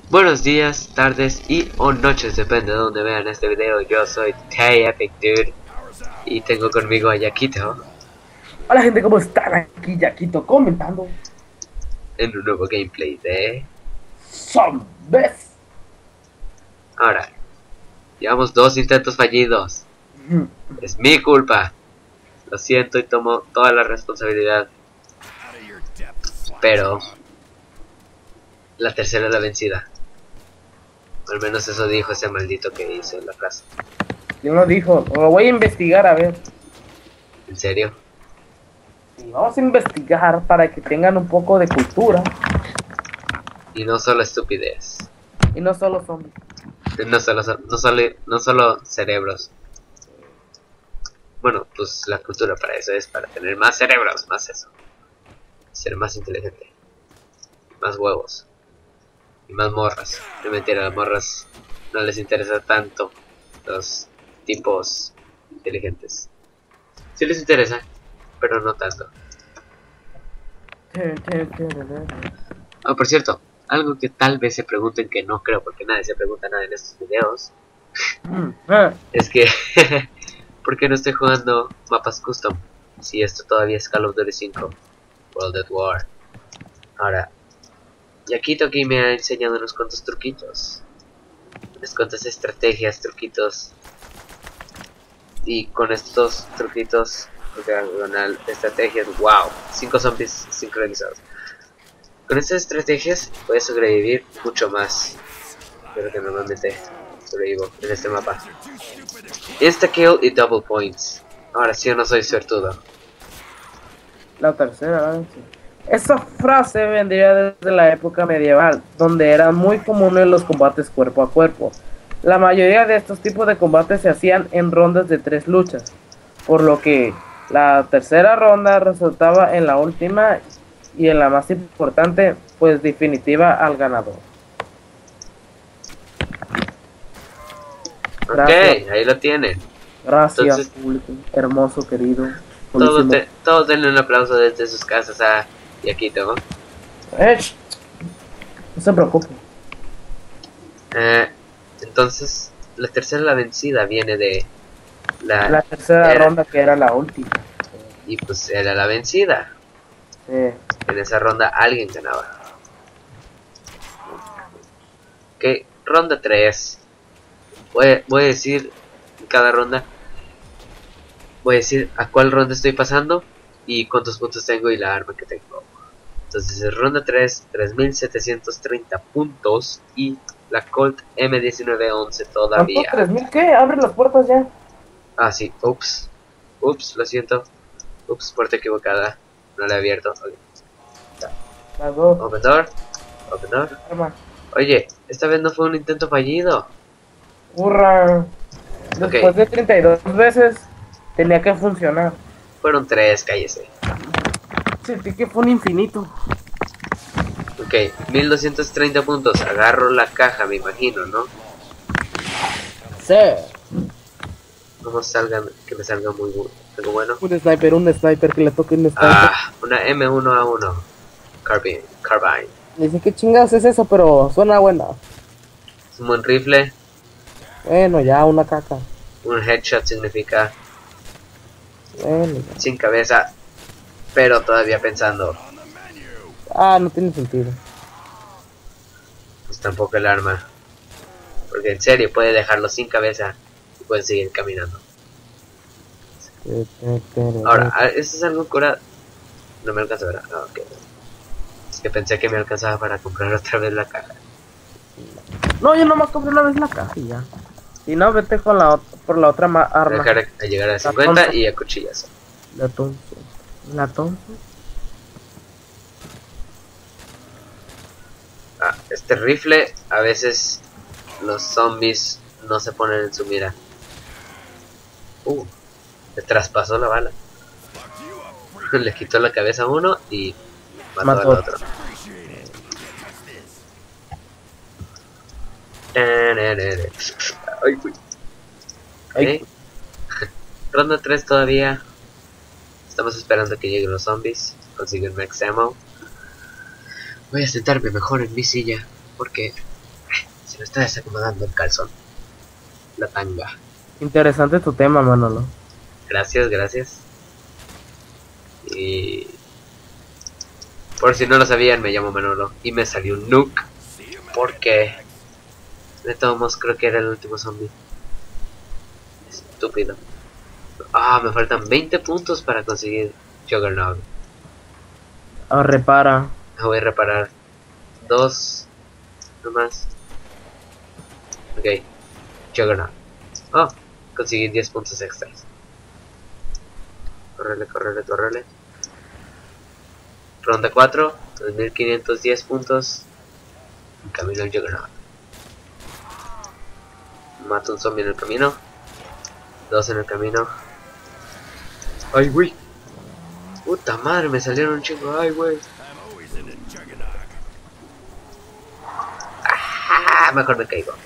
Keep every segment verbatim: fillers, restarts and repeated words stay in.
Buenos días, tardes y o noches, depende de donde vean este video. Yo soy TayEpicDude y tengo conmigo a Yaquito Hola gente, ¿cómo están? Aquí Yaquito comentando en un nuevo gameplay de... Zombies. Ahora, llevamos dos intentos fallidos. Es mi culpa. Lo siento y tomo toda la responsabilidad. Pero la tercera es la vencida. O al menos eso dijo ese maldito que hizo la frase. ¿Quién lo dijo? Lo voy a investigar, a ver. ¿En serio? Y vamos a investigar para que tengan un poco de cultura. Y no solo estupidez. Y no solo zombies. No solo, no solo, no solo cerebros. Bueno, pues la cultura para eso es, para tener más cerebros, más eso. Ser más inteligente. Más huevos. Y más morras. No mentira, a las morras no les interesa tanto los tipos inteligentes. Sí les interesa, pero no tanto. Oh, por cierto, algo que tal vez se pregunten, que no creo porque nadie se pregunta nada en estos videos, es que ¿por qué no estoy jugando mapas custom? Si esto todavía es Call of Duty cinco World at War. Ahora, Yaquito aquí me ha enseñado unos cuantos truquitos, unas cuantas estrategias, truquitos. Y con estos truquitos, diagonal, estrategias, wow, cinco zombies sincronizados. Con estas estrategias puedes sobrevivir mucho más de lo que normalmente sobrevivo en este mapa. Insta kill y double points. Ahora sí, yo no soy suertudo. La tercera, ¿verdad? Esa frase vendría desde la época medieval, donde eran muy comunes los combates cuerpo a cuerpo. La mayoría de estos tipos de combates se hacían en rondas de tres luchas, por lo que la tercera ronda resultaba en la última y en la más importante, pues definitiva al ganador. Gracias. Ok, ahí lo tienen. Gracias, entonces, público hermoso, querido. Todos, de, todos denle un aplauso desde sus casas a Yaquito, ¿no? Eh, no se preocupe. Eh, entonces, la tercera la vencida viene de la, la tercera era, ronda, que era la última. Y pues era la vencida. Sí. En esa ronda alguien ganaba. Ok, ronda tres. Voy, voy a decir en cada ronda. Voy a decir a cuál ronda estoy pasando y cuántos puntos tengo y la arma que tengo. Entonces en ronda tres, tres mil setecientos treinta puntos y la Colt M diecinueve once todavía. ¿tres mil qué? Abre las puertas ya. Ah, sí, ups. Ups, lo siento. Ups, puerta equivocada. No la he abierto. Okay. Las dos. Open door. Open door. Arma. Oye, esta vez no fue un intento fallido. Hurra. Después Okay. de treinta y dos veces tenía que funcionar. Fueron tres, cállese. Sentí que fue un infinito. Ok, mil doscientos treinta puntos. Agarro la caja, me imagino, ¿no? Sí. No salgan, que me salga muy bueno. Algo bueno. Un sniper, un sniper, que le toque un sniper. Ah, una M uno A uno. Carbine. Carbine. Dice que chingados es eso, pero suena buena. Es un buen rifle. Bueno, ya, una caca. Un headshot significa Bueno, ya. sin cabeza, pero todavía pensando. Ah, no tiene sentido. Pues tampoco el arma. Porque en serio puede dejarlo sin cabeza y puede seguir caminando. Ahora, esto es algo curado. No me alcanza, ¿verdad? No, okay. Es que pensé que me alcanzaba para comprar otra vez la caja. No, yo nomás compré una vez la caja y ya. Si no, vete con la por la otra arma. Dejar a llegar a cincuenta y a cuchillazo. La tonto. La tonto. Ah, este rifle, a veces los zombies no se ponen en su mira. Uh, le traspasó la bala. Le quitó la cabeza a uno y mató, mató. al otro. Ay, uy. Okay. Ronda tres todavía. Estamos esperando que lleguen los zombies. Consigo el max ammo. Voy a sentarme mejor en mi silla porque Se me está desacomodando el calzón. La tanga. Interesante tu tema, Manolo. Gracias, gracias. Y... por si no lo sabían, me llamo Manolo. Y me salió un nuke. Porque... de todos modos creo que era el último zombie. Estúpido. Ah, me faltan veinte puntos para conseguir Juggernaut. Ah, repara. Voy a reparar dos nomás. Ok, Juggernaut. Oh, conseguí diez puntos extras. Correle, correle, correle. Ronda cuatro, dos mil quinientos diez puntos. En camino al Juggernaut. Mato un zombie en el camino. Dos en el camino. Ay, güey. Puta madre, me salieron un chingo. Ay, güey. Ah, mejor me caigo.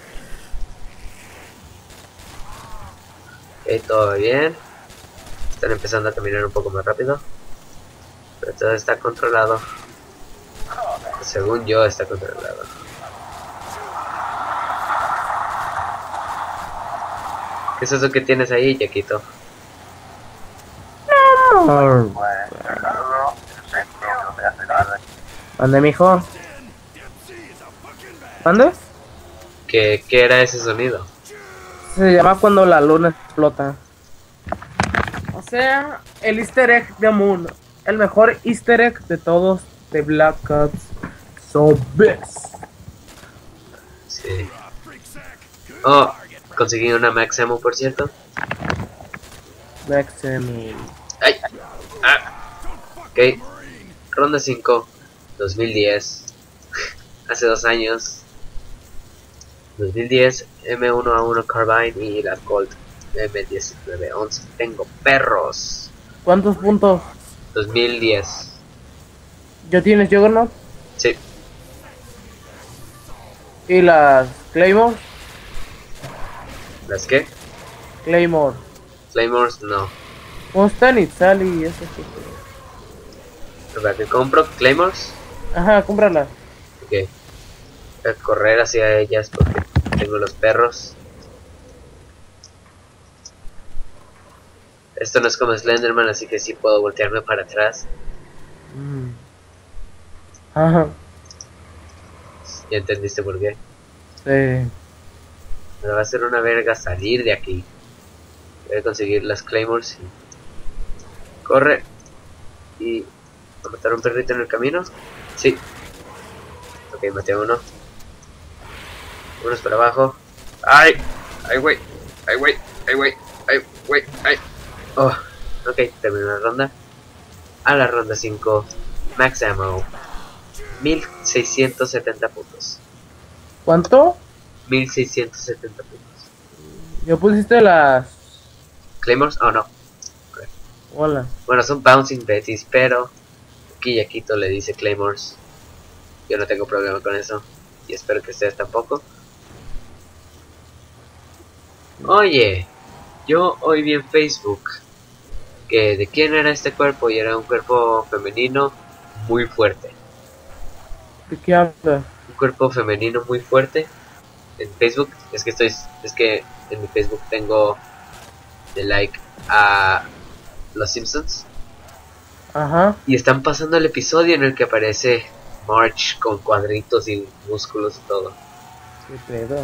Ok, todo bien. Están empezando a caminar un poco más rápido. Pero todo está controlado. Según yo, está controlado. ¿Qué es eso que tienes ahí, Yaquito? ¿Dónde, mijo? ¿Dónde? ¿Qué, ¿Qué era ese sonido? Se llama cuando la luna explota. O sea, el easter egg de Moon. El mejor easter egg de todos de Black Ops Zombies. Sí. Oh, conseguí una Max Ammo, por cierto. Max Ammo. Ay. Ah. Ok. Ronda cinco. dos mil diez. Hace dos años. dos mil diez. M uno A uno Carbine y la Colt M diecinueve once. Tengo perros. ¿Cuántos puntos? dos mil diez. ¿Ya tienes Juggernaut? Sí. ¿Y las Claymore? ¿Las qué? Claymore. Claymores, no. ¿Cómo están y tal y eso? ¿Para qué compro Claymores? Ajá, cómprala. Ok. Voy a correr hacia ellas porque tengo los perros. Esto no es como Slenderman, así que sí puedo voltearme para atrás. Mm. Ajá. ¿Ya entendiste por qué? Sí. Me va a hacer una verga salir de aquí. Voy a conseguir las Claymores y... corre. Y... ¿a matar a un perrito en el camino? Sí. Ok, maté a uno. Uno es para abajo. ¡Ay! ¡Ay, güey! ¡Ay, güey! ¡Ay, güey! ¡Ay, güey! ¡Ay! Oh, ok, terminó la ronda. A la ronda cinco. Max Ammo. mil seiscientos setenta puntos. ¿Cuánto? mil seiscientos setenta puntos. ¿Ya pusiste las... ¿Claymores? Oh, no. Okay. Hola. Bueno, son Bouncing Bettys, pero... aquí Yaquito le dice Claymores. Yo no tengo problema con eso. Y espero que ustedes tampoco. Oye, yo hoy vi en Facebook que de quién era este cuerpo, y era un cuerpo femenino muy fuerte. ¿De qué hablas? Un cuerpo femenino muy fuerte en Facebook. Es que estoy, es que en mi Facebook tengo de like a Los Simpsons. Ajá. Y están pasando el episodio en el que aparece Marge con cuadritos y músculos y todo. ¿Qué pedo?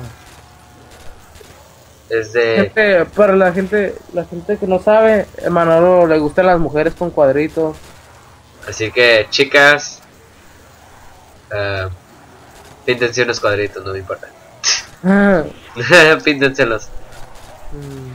Es de... Gente, para la gente, la gente que no sabe, a Manolo le gustan las mujeres con cuadritos. Así que, chicas, uh, píntense unos cuadritos, no me importa. Ah. Píntenselos. Mm.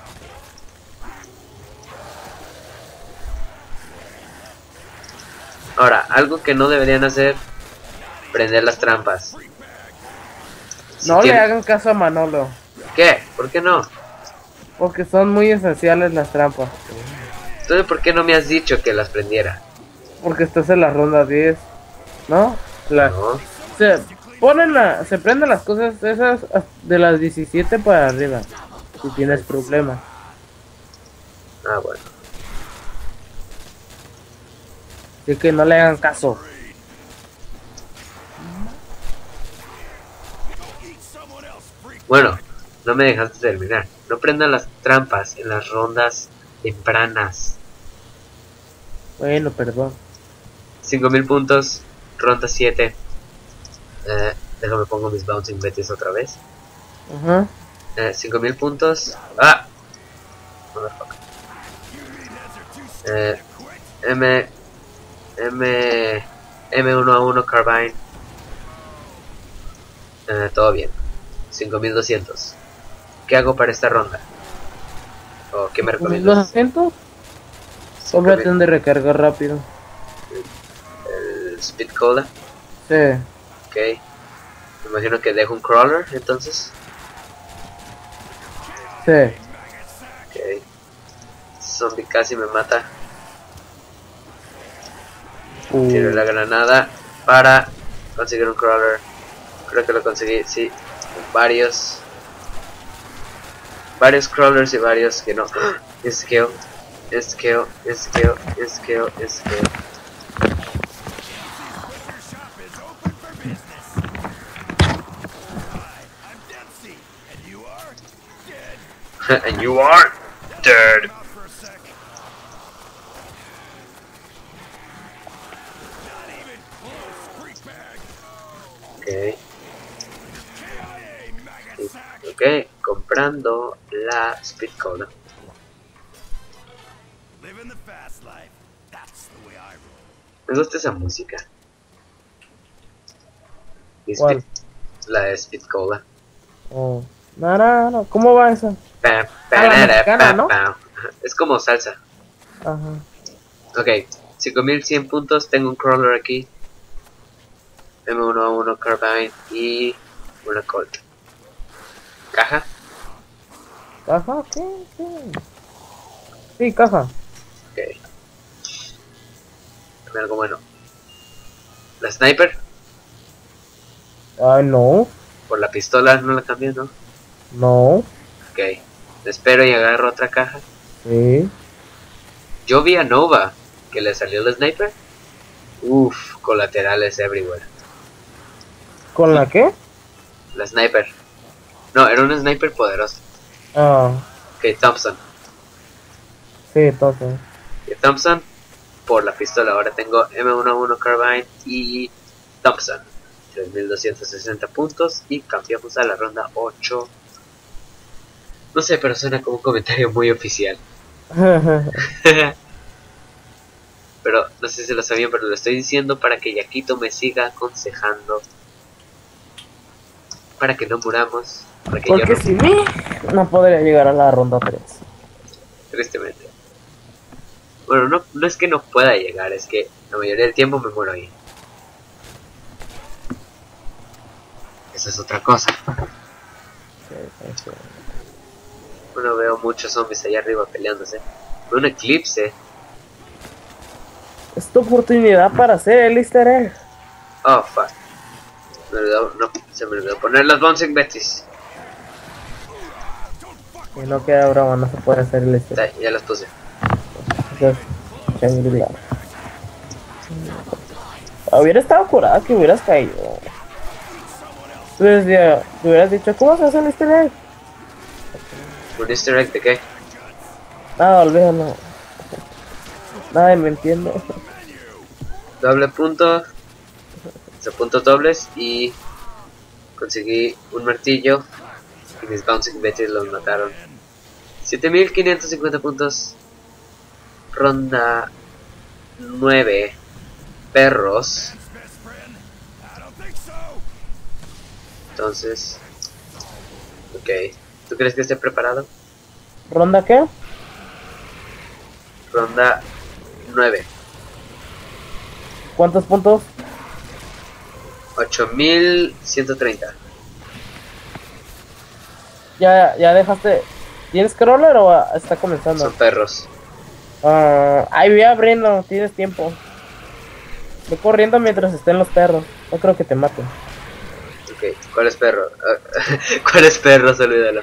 Ahora, algo que no deberían hacer, prender las trampas. Si No tiene... le hagan caso a Manolo. ¿Qué? ¿Por qué no? Porque son muy esenciales las trampas. Entonces, ¿por qué no me has dicho que las prendiera? Porque estás en la ronda diez, ¿no? La... No. Se ponen la... se prenden las cosas esas de las diecisiete para arriba. Si tienes problemas. Ah, bueno. Así que no le hagan caso. Bueno, no me dejaste terminar. No prendan las trampas en las rondas tempranas. Bueno, perdón. cinco mil puntos, ronda siete. Eh, déjame pongo mis bouncing betties otra vez. Ajá. Eh, cinco mil puntos. ¡Ah! Motherfucker. Eh, M... M... M uno a uno Carbine. Eh, todo bien. cinco mil doscientos. ¿Qué hago para esta ronda? ¿O qué me recomiendas? ¿Los asientos? Solo de recargar rápido. El Speed Cola. Sí. Ok. Me imagino que dejo un crawler entonces. Sí. Ok. Zombie casi me mata. Uh. Tiro la granada para conseguir un crawler. Creo que lo conseguí, sí. Varios. Varios crawlers y varios que no. Esqueo. Esqueo. Esqueo. Esqueo. Esqueo. And you are dead. Okay. Ok, comprando la Speed Cola. Me gusta esa música. Y ¿Cuál? Speed, la de Speed Cola. Oh. No, no, no. ¿Cómo va esa? Pa, pa, Ah, la na, mexicana, pa, ¿no? pa. Es como salsa. Ajá. Ok, cinco mil cien puntos. Tengo un crawler aquí. M uno a uno Carbine y una Colt. ¿Caja? ¿Caja? ¿Qué? ¿Qué? Sí, caja. Ok. Dame algo bueno. ¿La sniper? Ah, no. Por la pistola no la cambié, ¿no? No. Ok. Espero y agarro otra caja. Sí. Yo vi a Nova que le salió el sniper. Uff, colaterales everywhere. ¿Con la qué? La sniper. No, era un sniper poderoso. Ah. Ok, Thompson. Sí, entonces. Y Thompson por la pistola. Ahora tengo M uno a uno Carbine y Thompson. tres mil doscientos sesenta puntos y cambiamos a la ronda ocho. No sé, pero suena como un comentario muy oficial. Pero no sé si lo sabían, pero lo estoy diciendo para que Yaquito me siga aconsejando. Para que no muramos. Para que Porque yo no... sin mí no podría llegar a la ronda tres. Tristemente. Bueno, no, no es que no pueda llegar, es que la mayoría del tiempo me muero ahí. Esa es otra cosa. Bueno, veo muchos zombies allá arriba peleándose. Veo un eclipse. Es tu oportunidad para hacer el easter egg. Oh, fuck. Me olvidó, no, se me olvidó poner las bouncing betties. Y no queda broma, no se puede hacer el easter egg. Ya, ya las puse. Entonces, Shangri-La. Hubiera estado curada que hubieras caído. Tú decías, te hubieras dicho, ¿cómo se hace el easter egg? ¿Un easter egg de qué? Nada, olvídalo. Nadie me entiende. Doble punto. O puntos dobles y conseguí un martillo y mis bouncing betties los mataron. siete mil quinientos cincuenta puntos. Ronda nueve. Perros. Entonces, ok. ¿Tú crees que esté preparado? ¿Ronda qué? Ronda nueve. ¿Cuántos puntos? ocho mil ciento treinta. Ya, ya dejaste. ¿Tienes crawler o está comenzando? Son perros. Uh, ahí voy abriendo, tienes tiempo. Ve corriendo mientras estén los perros. No creo que te maten. Ok, ¿cuál es perro? ¿Cuál es perro? Olvídalo.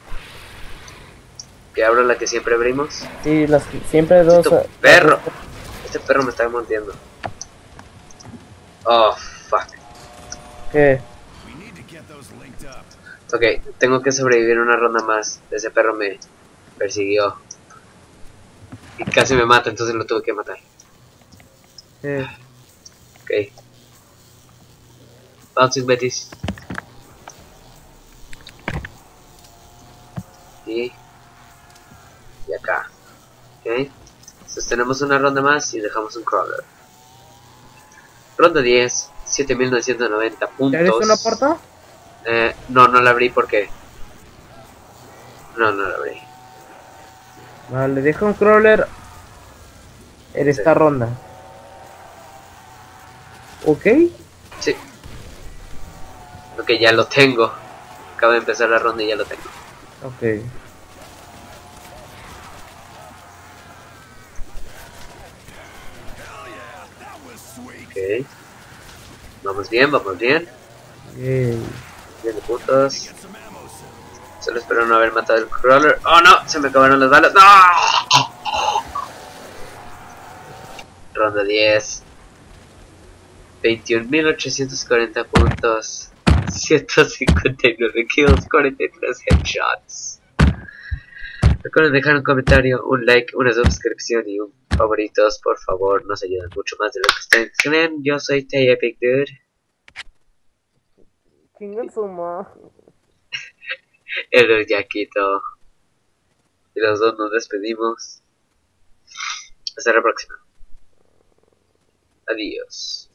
Que abro la que siempre abrimos. Sí, las siempre dos. Este perro. Este perro me está mordiendo. Oh, fuck. ¿Qué? Ok, tengo que sobrevivir una ronda más. Ese perro me persiguió. Y casi me mata, entonces lo tuve que matar. Eh, Ok. Bouncing Betis. Y... Y acá. Ok. Entonces tenemos una ronda más y dejamos un crawler. Ronda diez. siete mil novecientos noventa puntos. ¿Ya abriste una puerta? Eh, no, no la abrí porque... No, no la abrí. Vale, deja un crawler en Sí. esta ronda. ¿Ok? Sí. Ok, ya lo tengo. Acabo de empezar la ronda y ya lo tengo. Ok. Ok. Vamos bien, vamos bien. Yay. Bien de putos. Solo espero no haber matado el crawler. ¡Oh no! Se me acabaron las balas. ¡No! Ronda diez. veintiún mil ochocientos cuarenta puntos. ciento cincuenta y nueve kills, cuarenta y tres headshots. Recuerden dejar un comentario, un like, una suscripción y un favoritos, por favor, nos ayudan mucho más de lo que ustedes creen. Yo soy Tay Epic Dude. Chingan su ma. El Yaquito. Y los dos nos despedimos. Hasta la próxima. Adiós.